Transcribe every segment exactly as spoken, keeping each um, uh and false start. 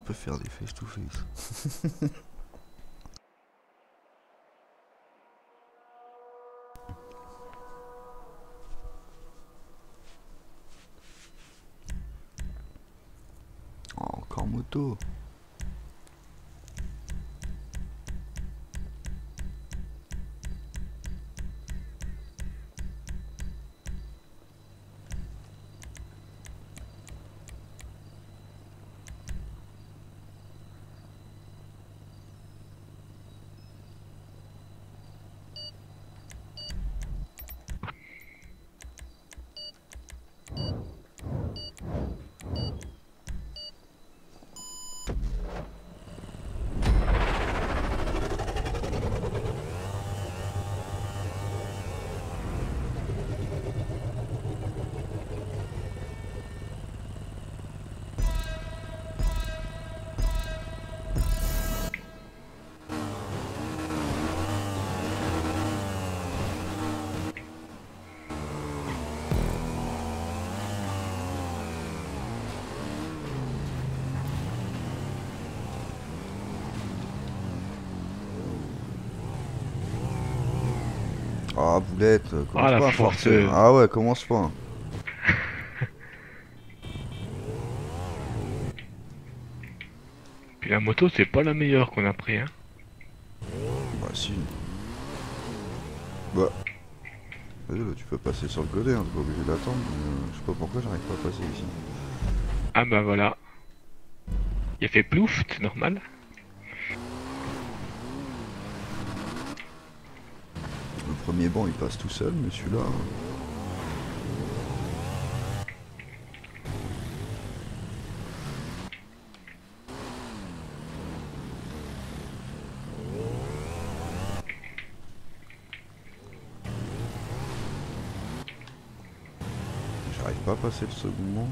peut faire des face to face. Oh, encore moto. Ah, boulette, Ah, commence la pas à forcer. forceuse. Ah ouais, commence pas. Puis la moto, c'est pas la meilleure qu'on a pris, hein. Bah si. Bah, vas-y, là, tu peux passer sur le côté, hein, t'es pas obligé d'attendre. mais, euh, je sais pas pourquoi j'arrive pas à passer ici. Ah bah voilà. Il a fait plouf, c'est normal. Le premier banc il passe tout seul, mais celui-là. hein, J'arrive pas à passer le second banc.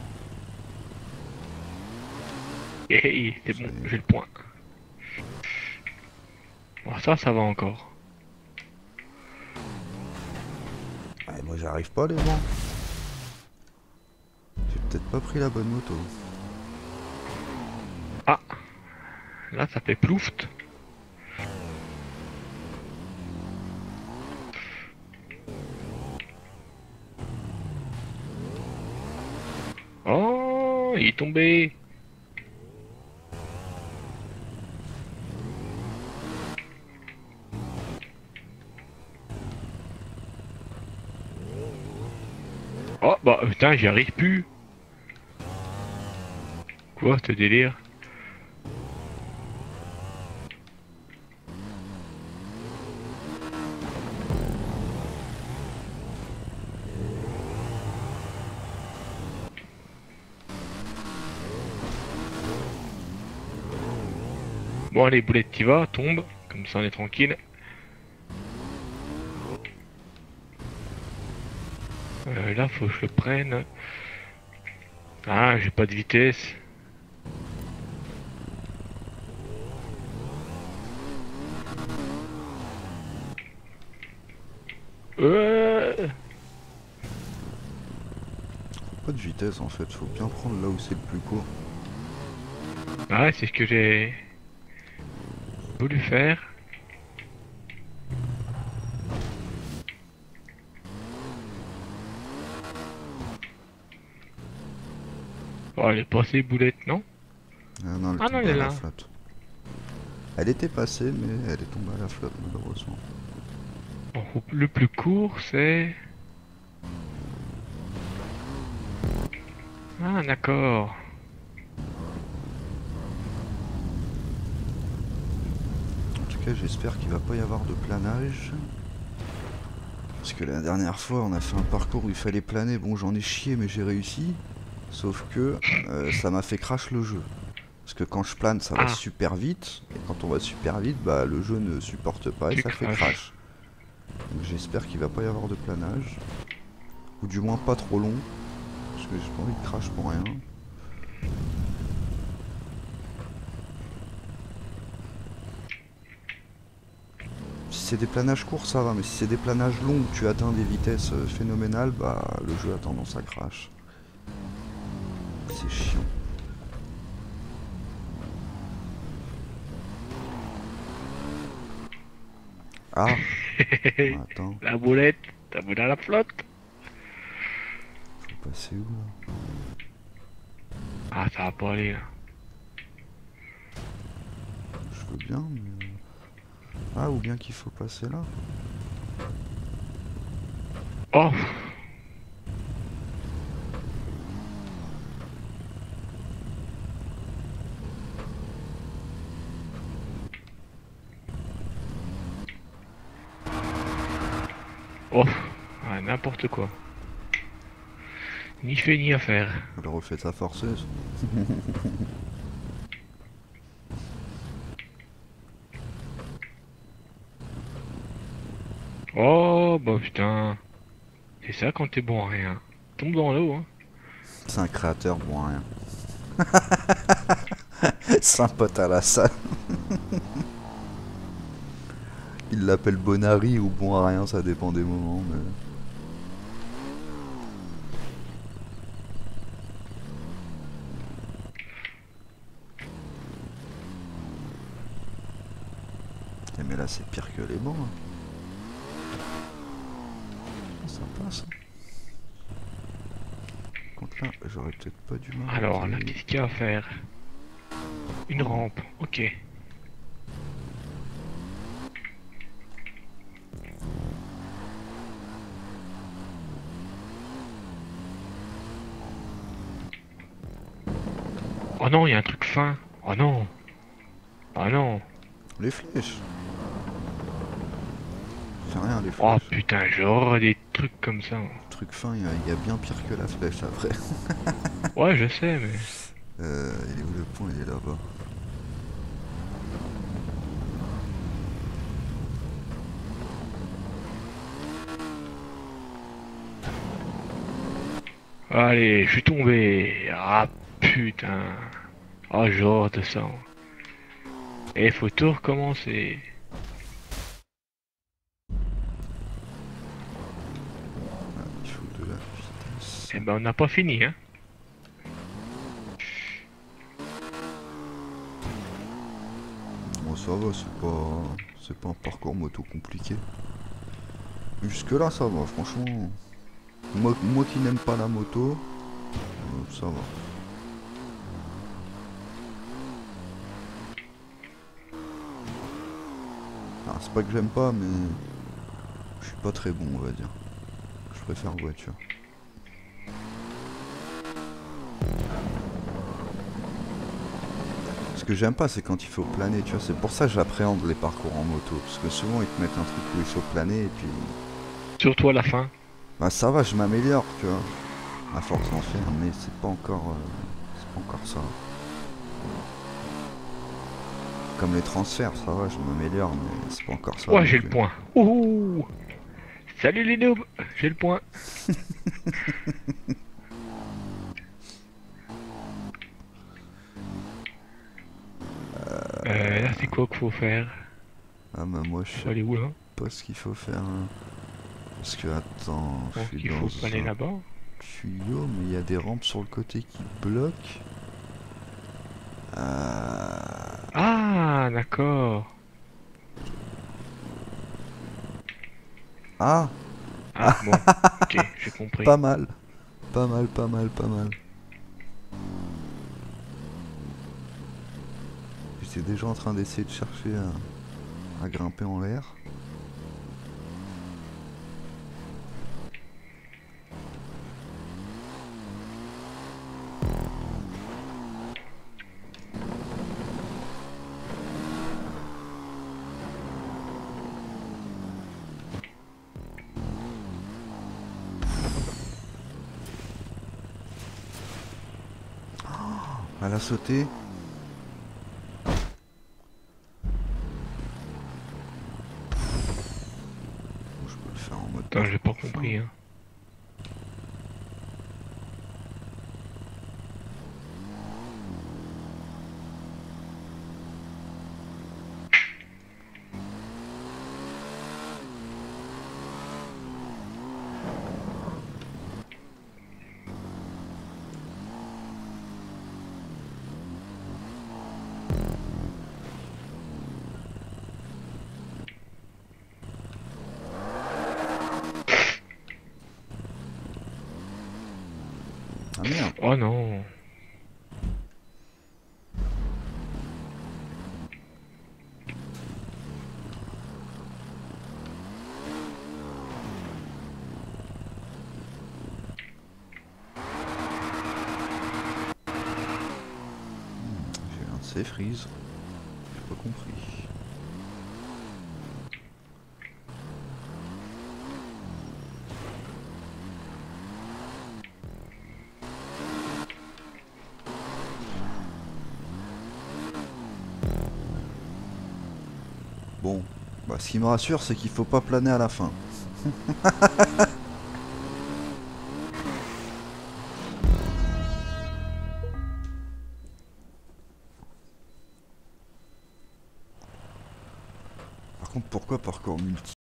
Et c'est Ça bon, y est. j'ai le point. Bon, ça, ça va encore. Ah, et moi j'arrive pas les bancs. J'ai peut-être pas pris la bonne moto. Ah, là, ça fait plouf. Oh, il est tombé. Oh, bah putain, j'y arrive plus. Quoi, ce délire? Bon, allez, boulette, t'y vas, tombe. Comme ça, on est tranquille. Euh, là, faut que je le prenne. Ah, j'ai pas de vitesse. Euh... Pas de vitesse en fait, faut bien prendre là où c'est le plus court. Ah, c'est ce que j'ai voulu faire. Oh, elle est passée, boulette, non? Ah non, elle est Ah non, tombée elle est à la là. flotte. Elle était passée, mais elle est tombée à la flotte malheureusement. Bon, le plus court, c'est... Ah, d'accord. En tout cas, j'espère qu'il va pas y avoir de planage. Parce que la dernière fois, on a fait un parcours où il fallait planer. Bon, j'en ai chié, mais j'ai réussi. Sauf que euh, ça m'a fait crash le jeu. Parce que quand je plane, ça va Ah, super vite. Et quand on va super vite, bah le jeu ne supporte pas et tu ça fait craches. crash. Donc j'espère qu'il va pas y avoir de planage. Ou du moins pas trop long. Parce que j'ai pas envie de crash pour rien. Si c'est des planages courts, ça va. Mais si c'est des planages longs où tu atteins des vitesses euh, phénoménales, bah le jeu a tendance à crash. C'est chiant. Ah, attends, La boulette, t'as vu dans la flotte? faut passer où là? Ah, ça va pas aller là. Je veux bien, mais... Ah, ou bien qu'il faut passer là. Oh! Oh! Ah, n'importe quoi. Ni fait ni à faire. Elle refait sa forceuse. Oh, bah putain. C'est ça quand t'es bon à rien. Tombe dans l'eau, hein. C'est un créateur bon à rien. C'est un pote à la salle. Il l'appelle Bonari ou bon à rien, ça dépend des moments. Mais... Eh, mais là c'est pire que les bancs. Hein. Ça passe. Hein. Contre là, j'aurais peut-être pas dû Alors, là, m'arrêter. qu'est-ce qu'il y a à faire? Une rampe, ok. Oh non, il y a un truc fin. Oh non. Oh non. Les flèches. C'est rien les Oh flèches. putain, genre des trucs comme ça. Truc fin, il y, a- il y a bien pire que la flèche après. Ouais, je sais, mais... Euh, il est où le point? Il est là-bas. Allez, je suis tombé. Ah putain. Oh, genre de ça. Et faut tout recommencer. Ah, il faut de la vitesse. Eh ben, on n'a pas fini, hein. Bon, ça va, c'est pas, c'est pas un parcours moto compliqué. Jusque là, ça va, franchement. Moi, moi qui n'aime pas la moto, euh, ça va. Alors, c'est pas que j'aime pas, mais je suis pas très bon, on va dire. Je préfère voiture. Ce que j'aime pas, c'est quand il faut planer, tu vois. C'est pour ça que j'appréhende les parcours en moto. Parce que souvent, ils te mettent un truc où il faut planer, et puis... Surtout à la fin. Bah ça va, je m'améliore, tu vois. À force d'en faire, mais c'est pas encore... euh, c'est pas encore ça. Comme les transferts, ça va, je m'améliore, mais c'est pas encore ça. Ouais, non j'ai le plus. point. Ouh. Salut les noobs. J'ai le point. Euh, là, c'est quoi qu'il faut faire? Ah bah moi je Faut sais aller où, là? pas ce qu'il faut faire. Hein. Parce que attends, je Donc, suis il dans faut aller un là-bas. tuyau, mais il y a des rampes sur le côté qui bloquent. Euh... Ah, d'accord. Ah, Ah, bon. Ok, j'ai compris. pas mal. Pas mal, pas mal, pas mal. J'étais déjà en train d'essayer de chercher à, à grimper en l'air. Elle a sauté. Bon, je peux le faire en mode Attends, j'ai pas parcours fin. compris, hein. Oh non. J'ai un de ces freeze. J'ai pas compris. Bon, bah ce qui me rassure c'est qu'il faut pas planer à la fin. Par contre pourquoi parcours multi?